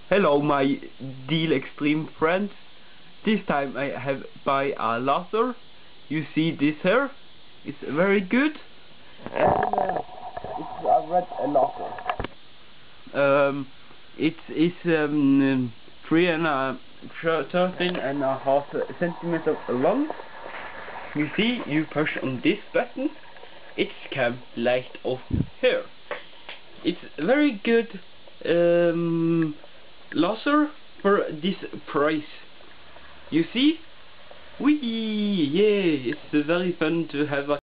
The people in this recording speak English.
Hello my Deal Extreme friends. This time I have buy a laser. You see this here? It's very good. And it's a red laser. It is 13.5 centimeters long. You see, you push on this button, it can light off here. It's very good laser for this price. You see? Wee! Yeah, it's very fun to have a